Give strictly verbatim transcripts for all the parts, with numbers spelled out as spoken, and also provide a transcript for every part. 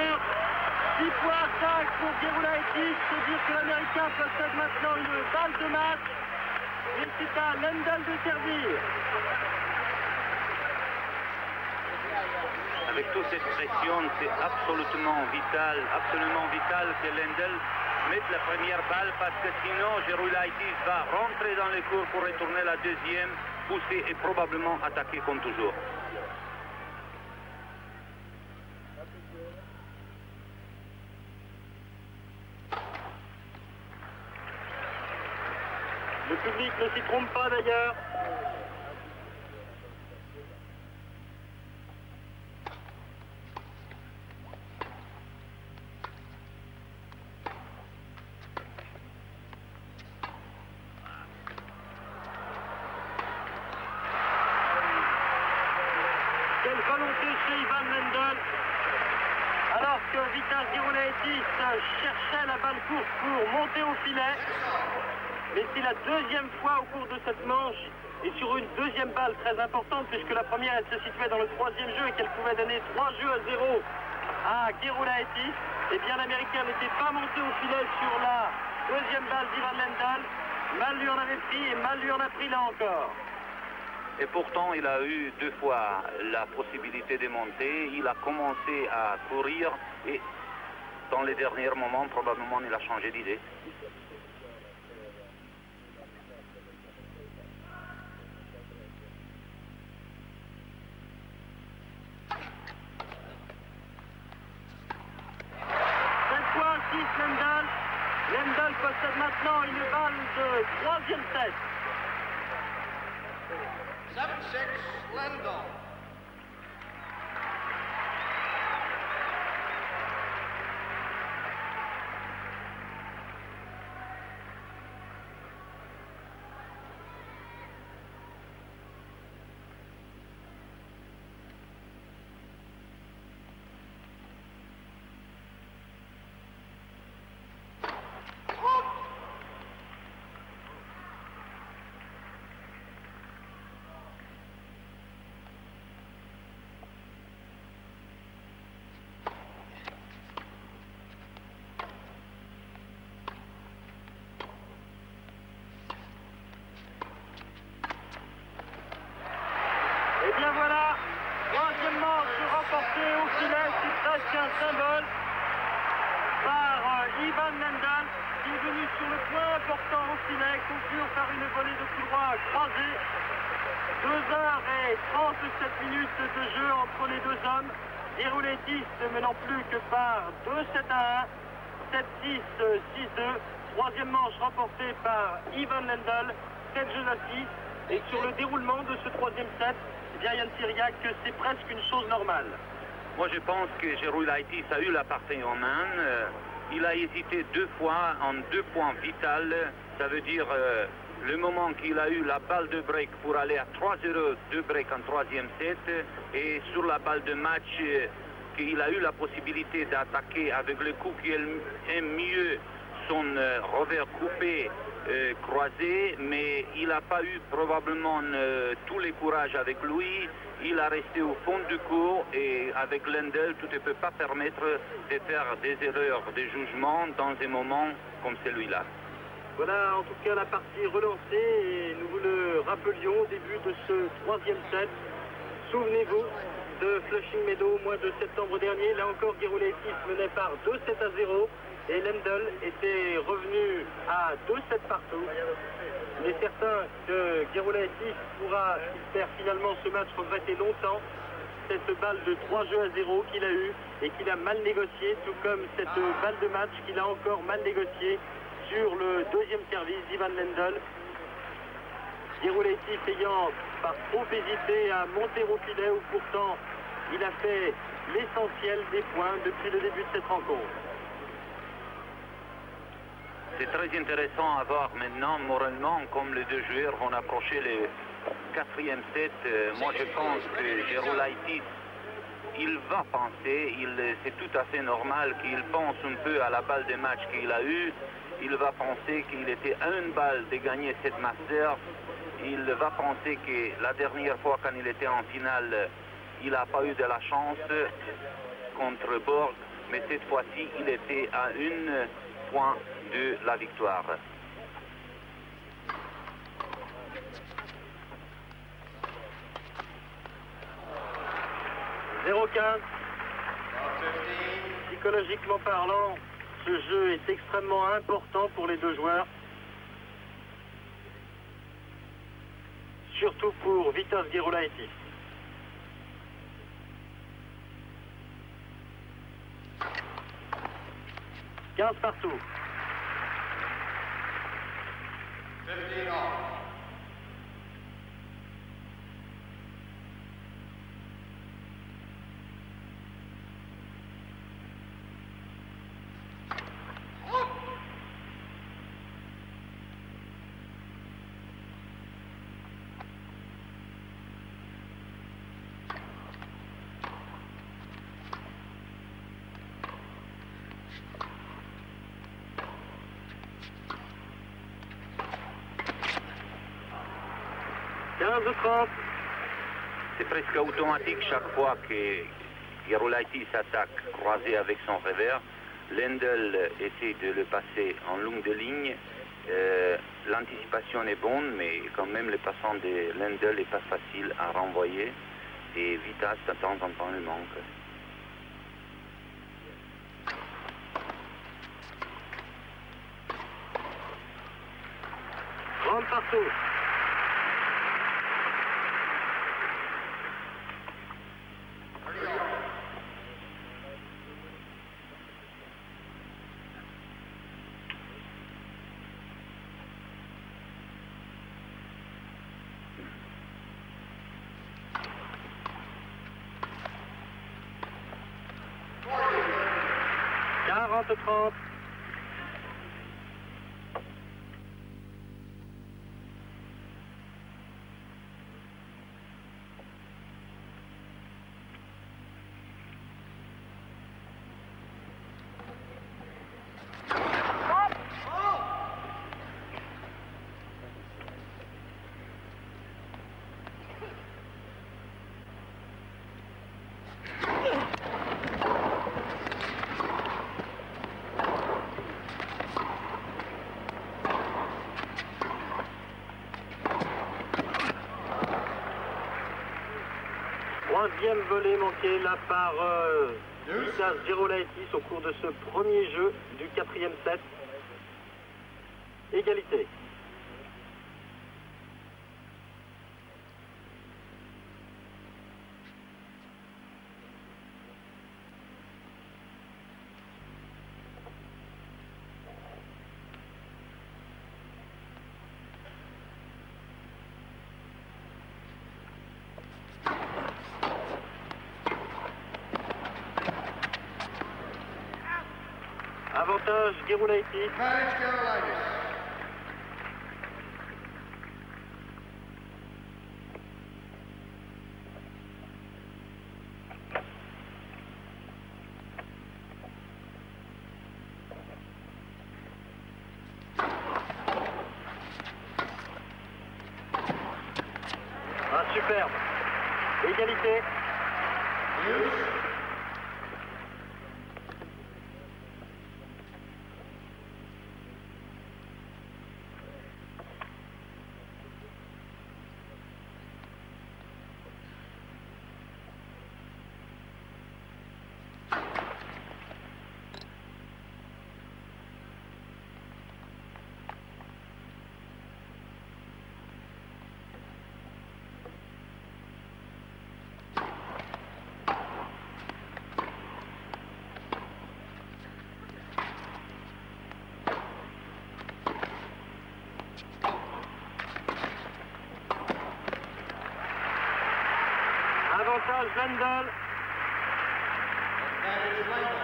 encore. six points cinq pour Gerulaitis. C'est dire que l'Américain possède maintenant une balle de match. Et c'est à Lendl de servir. Avec toute cette pression, c'est absolument vital, absolument vital que Lendl mette la première balle parce que sinon Gerulaitis va rentrer dans les cours pour retourner la deuxième, pousser et probablement attaquer comme toujours. Le public ne s'y trompe pas d'ailleurs. Quelle volonté chez Ivan Lendl. Alors que Vitas Gerulaitis cherchait la balle courte pour monter au filet. Mais c'est la deuxième fois au cours de cette manche et sur une deuxième balle très importante puisque la première elle se situait dans le troisième jeu et qu'elle pouvait donner trois jeux à zéro à Gerulaitis. Eh bien l'Américain n'était pas monté au filet sur la deuxième balle d'Ivan Lendl. Mal lui en avait pris et mal lui en a pris là encore. Et pourtant, il a eu deux fois la possibilité de monter. Il a commencé à courir et dans les derniers moments, probablement, il a changé d'idée. Lendl. Lendl possède maintenant une balle de troisième set. seven six, Lendl. Et bien voilà, troisième manche remportée au filet, c'est presque un symbole par euh, Ivan Lendl qui est venu sur le point important au filet, conclure par une volée de coup droit croisée. deux heures et trente-sept minutes de jeu entre les deux hommes. Gerulaitis ne menant plus que par deux sept à un, sept six, six deux. Troisième manche remportée par Ivan Lendl, sept jeux à six. Et sur le déroulement de ce troisième set, Yann Syriac, que c'est presque une chose normale. Moi, je pense que Gerulaitis a eu la partie en main. Euh, il a hésité deux fois en deux points vitaux. Ça veut dire euh, le moment qu'il a eu la balle de break pour aller à trois zéro, deux breaks en troisième set. Et sur la balle de match, euh, qu'il a eu la possibilité d'attaquer avec le coup qui aime mieux son euh, revers coupé. Euh, croisé, mais il n'a pas eu probablement euh, tous les courages avec lui. Il a resté au fond du cours et avec Lendl, tu ne peux pas permettre de faire des erreurs de jugement dans un moment comme celui-là. Voilà en tout cas la partie relancée et nous vous le rappelions au début de ce troisième set. Souvenez-vous de Flushing Meadows au mois de septembre dernier. Là encore, Gerulaitis menait par deux sept à zéro. Et Lendl était revenu à deux sept partout. Il est certain que Gerulaitis pourra, s'il perd finalement ce match, regretter longtemps cette balle de trois jeux à zéro qu'il a eue et qu'il a mal négocié, tout comme cette balle de match qu'il a encore mal négociée sur le deuxième service d'Ivan Lendl. Gerulaitis ayant par trop hésité à monter au filet où pourtant il a fait l'essentiel des points depuis le début de cette rencontre. C'est très intéressant à voir maintenant, moralement, comme les deux joueurs vont approcher le quatrième set. Euh, moi, je pense que Gerulaitis, il va penser, c'est tout à fait normal qu'il pense un peu à la balle de match qu'il a eue. Il va penser qu'il était à une balle de gagner cette Masters. Il va penser que la dernière fois, quand il était en finale, il n'a pas eu de la chance contre Borg. mais cette fois-ci, il était à un point de la victoire. zéro quinze. Psychologiquement parlant, ce jeu est extrêmement important pour les deux joueurs. Surtout pour Vitas Gerulaitis. quinze partout. fifteen all. quinze trente. C'est presque automatique chaque fois que Gerulaitis attaque croisé avec son revers. Lendl essaie de le passer en longue de ligne. Euh, L'anticipation est bonne, mais quand même le passant de Lendl n'est pas facile à renvoyer. Et Vitas, de temps en temps, le manque. trente partout. quarante trente. Troisième volée manqué là par euh, Vitas Gerulaitis au cours de ce premier jeu du quatrième set. Égalité. Avantage Gerulaitis. Advantage Gerulaitis. Ah, superbe. Égalité. Use. Avantage Lendl. Advantage Lendl.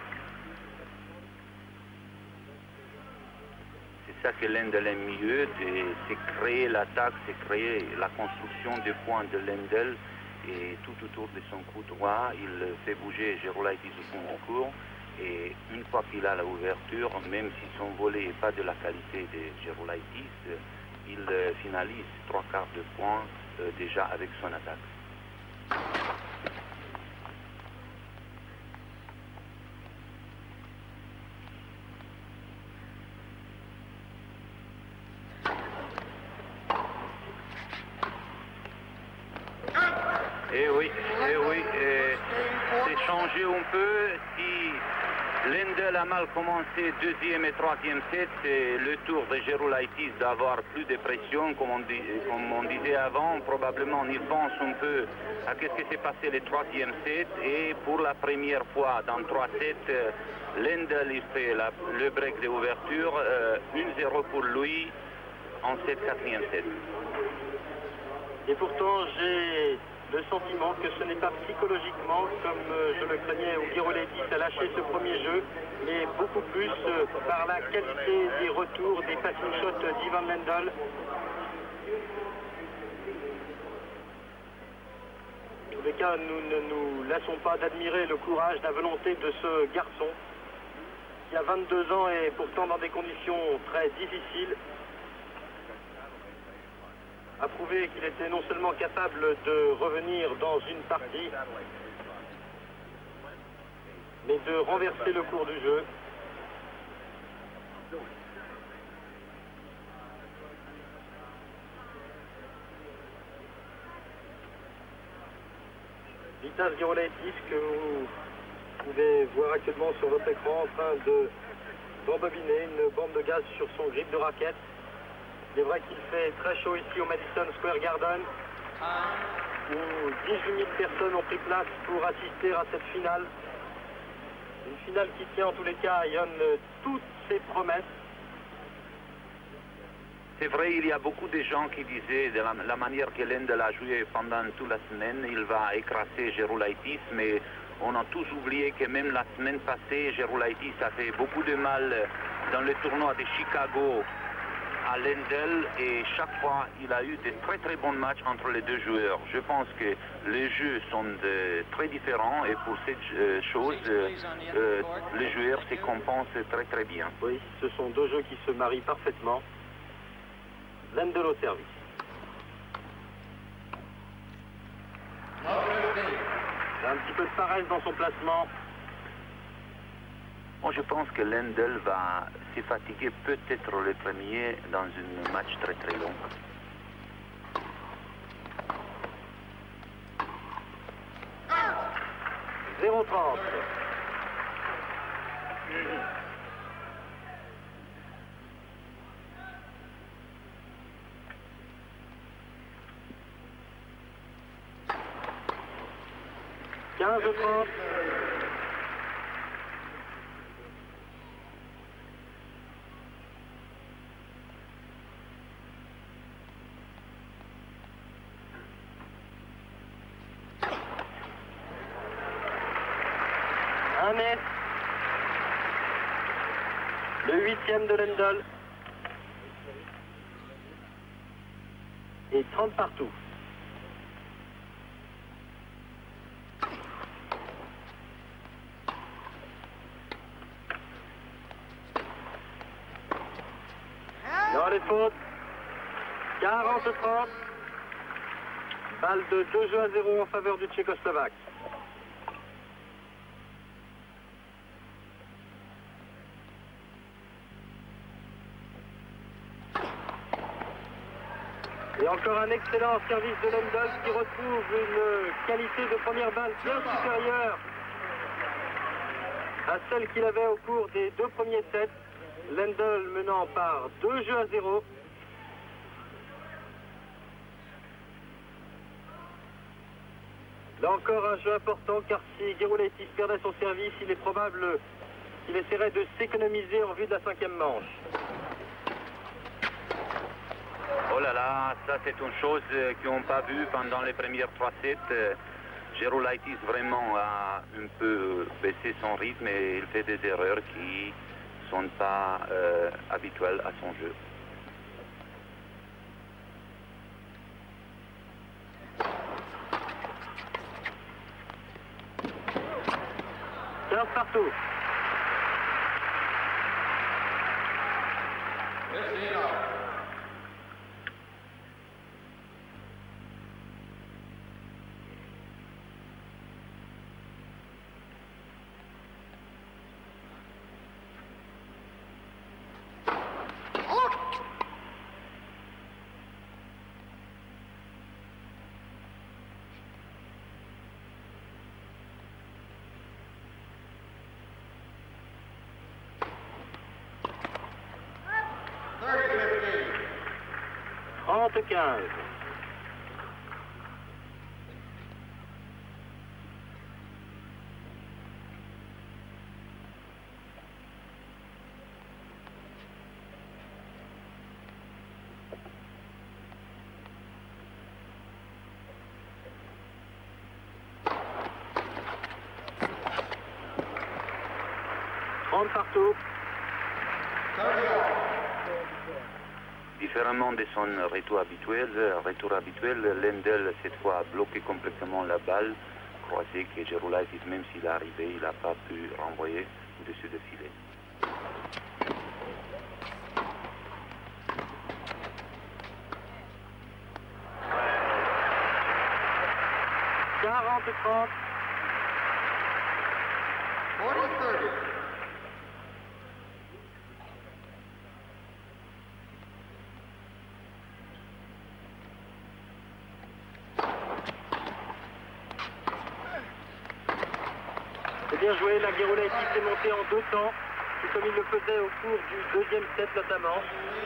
C'est ça que Lendl aime mieux, c'est créer l'attaque, c'est créer la construction des points de Lendl. Et tout autour de son coup droit, il fait bouger Gerulaitis au fond du court. Et une fois qu'il a l'ouverture, même si son volet n'est pas de la qualité de Gerulaitis, il finalise trois quarts de point euh, déjà avec son attaque. Et oui, et c'est changé un peu. Si Lendl a mal commencé deuxième et troisième set, c'est le tour de Gerulaitis d'avoir plus de pression, comme on, dit, comme on disait avant. Probablement, on y pense un peu à ce qui s'est passé le troisième set. Et pour la première fois dans trois sets, Lendl il fait la, le break d'ouverture, euh, un zéro pour lui en cette quatrième set. Et pourtant, j'ai le sentiment que ce n'est pas psychologiquement, comme euh, je le craignais, où Gerulaitis a lâché ce premier jeu, mais beaucoup plus euh, par la qualité des retours, des passing shots d'Ivan Lendl. En tous les cas, nous ne nous lassons pas d'admirer le courage, la volonté de ce garçon, qui a vingt-deux ans et pourtant dans des conditions très difficiles, a prouvé qu'il était non seulement capable de revenir dans une partie, mais de renverser le cours du jeu. Vitas Gerulaitis, que vous pouvez voir actuellement sur votre écran, en train de d'embobiner une bande de gaz sur son grip de raquette. C'est vrai qu'il fait très chaud ici au Madison Square Garden, où dix-huit mille personnes ont pris place pour assister à cette finale. Une finale qui tient en tous les cas à Ion toutes ses promesses. C'est vrai, il y a beaucoup de gens qui disaient de la, la manière que Lendl a joué pendant toute la semaine, il va écraser Gerulaitis, mais on a tous oublié que même la semaine passée, Gerulaitis a fait beaucoup de mal dans le tournoi de Chicago à Lendl, et chaque fois il a eu de très très bons matchs entre les deux joueurs. Je pense que les jeux sont de, très différents, et pour cette euh, chose, euh, euh, les joueurs se compensent très très bien. Oui, ce sont deux jeux qui se marient parfaitement. Lendl au service. Un petit peu de paresse dans son placement. Bon, je pense que Lendl va se fatiguer peut-être le premier dans un match très très long. zéro trente. quinze trente. Un net. Le huitième de Lendl. Et trente partout. Dans les fautes. quarante trente. Balle de deux jeux à zéro en faveur du Tchécoslovaque. Et encore un excellent service de Lendl qui retrouve une qualité de première balle bien supérieure à celle qu'il avait au cours des deux premiers sets. Lendl menant par deux jeux à zéro. Là encore un jeu important, car si Gerulaitis perdait son service, il est probable qu'il essaierait de s'économiser en vue de la cinquième manche. Oh là là, ça c'est une chose qu'ils n'ont pas vue pendant les premières trois sets. Gerulaitis vraiment a un peu baissé son rythme et il fait des erreurs qui ne sont pas euh, habituelles à son jeu. quinze partout. trente quinze. trente partout. Différemment de son retour habituel, retour habituel, Lendl cette fois a bloqué complètement la balle, croisée que Gerulaitis, même s'il est arrivé, il n'a pas pu renvoyer au-dessus du filet. quarante trente. forty thirty. C'est bien joué, la Gerulaitis est montée en deux temps, tout comme il le faisait au cours du deuxième set notamment.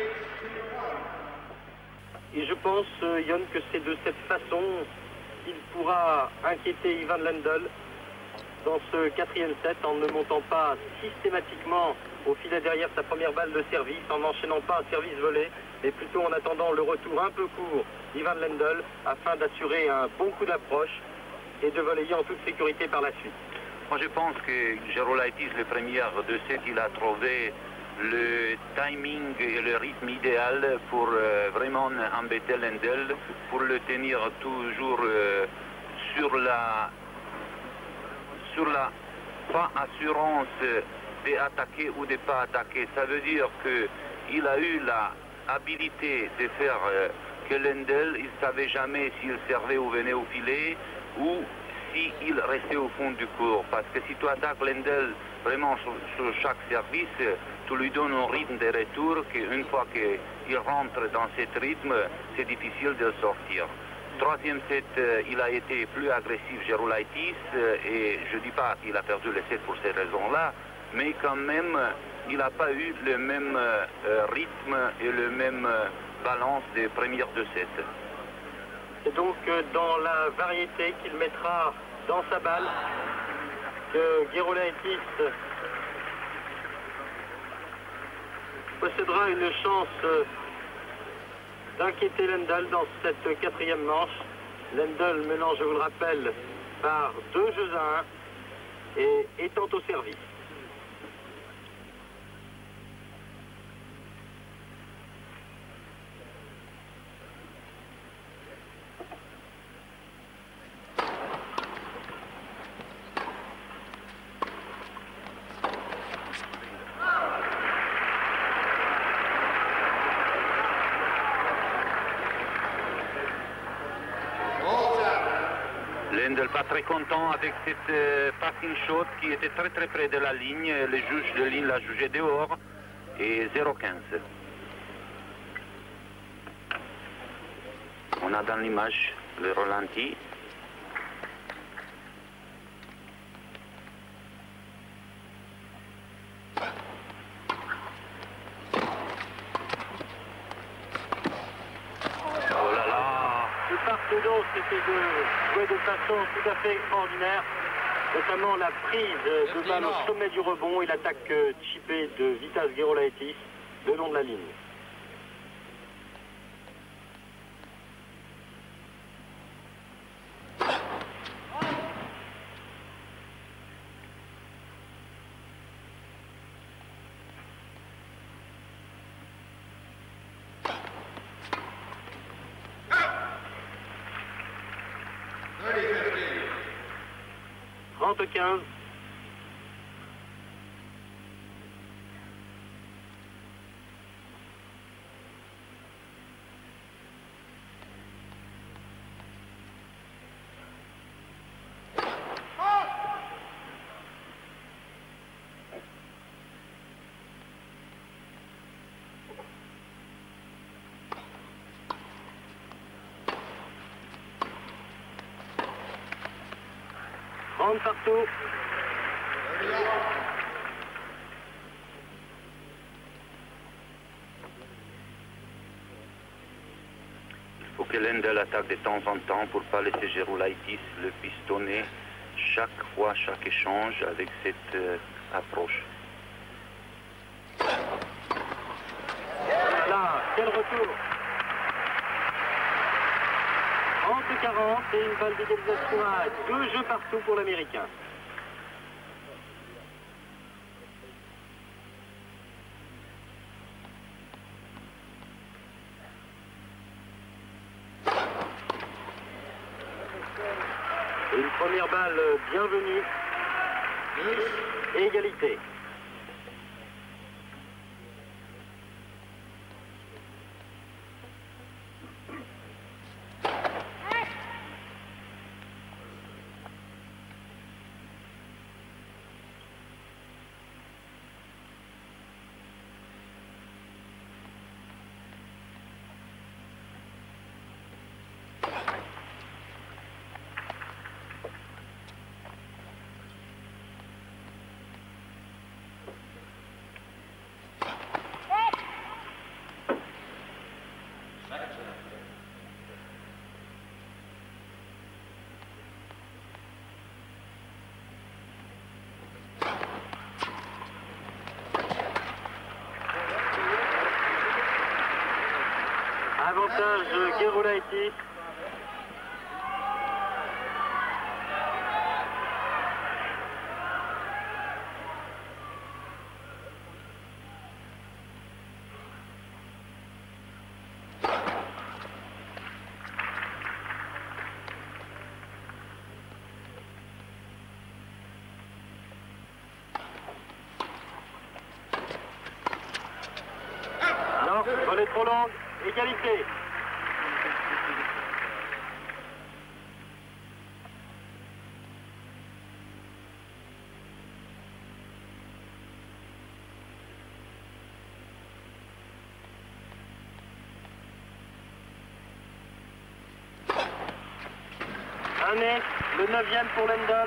Et je pense, euh, Yon, que c'est de cette façon qu'il pourra inquiéter Ivan Lendl dans ce quatrième set en ne montant pas systématiquement au filet derrière sa première balle de service, en n'enchaînant pas un service volé, mais plutôt en attendant le retour un peu court d'Ivan Lendl afin d'assurer un bon coup d'approche et de relayer en toute sécurité par la suite. Moi je pense que Gerulaitis, le premier de set, il a trouvé le timing et le rythme idéal pour euh, vraiment embêter Lendl, pour le tenir toujours euh, sur la sur la pas assurance d'attaquer ou de pas attaquer. Ça veut dire qu'il a eu la habilité de faire euh, que Lendl, il ne savait jamais s'il servait ou venait au filet ou s'il restait au fond du court. Parce que si tu attaques Lendl vraiment sur, sur chaque service, tu lui donnes un rythme de retour qu'une fois qu'il rentre dans ce rythme, c'est difficile de le sortir. Troisième set, il a été plus agressif Gerulaitis et je ne dis pas qu'il a perdu le set pour ces raisons-là, mais quand même, il n'a pas eu le même euh, rythme et le même euh, balance des premières deux sets. C'est donc dans la variété qu'il mettra dans sa balle que Gerulaitis possédera une chance d'inquiéter Lendl dans cette quatrième manche. Lendl menant, je vous le rappelle, par deux jeux à un et étant au service. Lendl pas très content avec cette euh, passing shot qui était très très près de la ligne. Le juge de ligne l'a jugé dehors et zéro quinze. On a dans l'image le ralenti. C'était de jouer de façon tout à fait extraordinaire, notamment la prise de balle au sommet du rebond et l'attaque chippée de Vitas Gerulaitis le long de la ligne. trente quinze. trente partout. que Lendl attaque de temps en temps pour ne pas laisser Gerulaitis le pistonner chaque fois, chaque échange avec cette euh, approche. Voilà, quel retour! trente quarante et une balle d'égalisation à deux jeux partout pour l'Américain. Une première balle bienvenue. Et égalité. Avantage Gerulaitis. Non, volée trop longue. Égalité. Un net, le neuvième pour Lendl.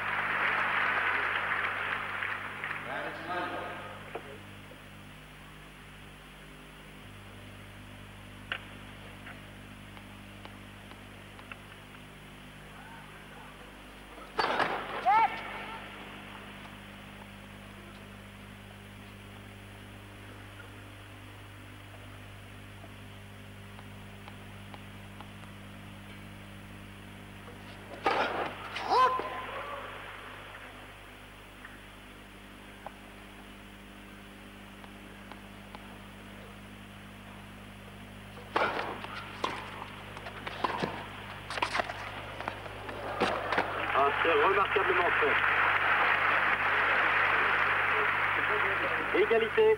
C'est remarquablement fait. Égalité.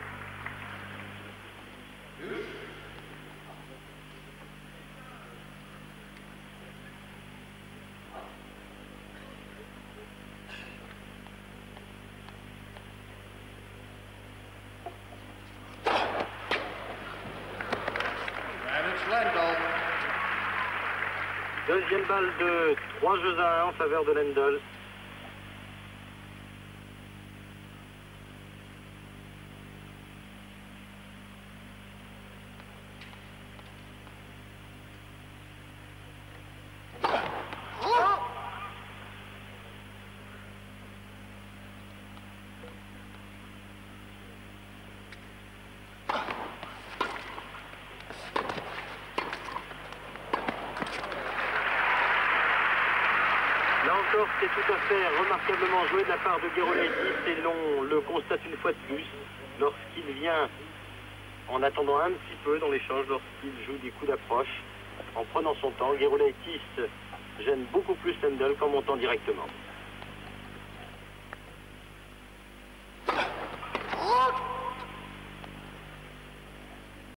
Deuxième balle de trois jeux à un en faveur de Lendl. Là encore, c'est tout à fait remarquablement joué de la part de Gerulaitis et l'on le constate une fois de plus lorsqu'il vient en attendant un petit peu dans l'échange, lorsqu'il joue des coups d'approche en prenant son temps. Gerulaitis gêne beaucoup plus Lendl qu'en montant directement.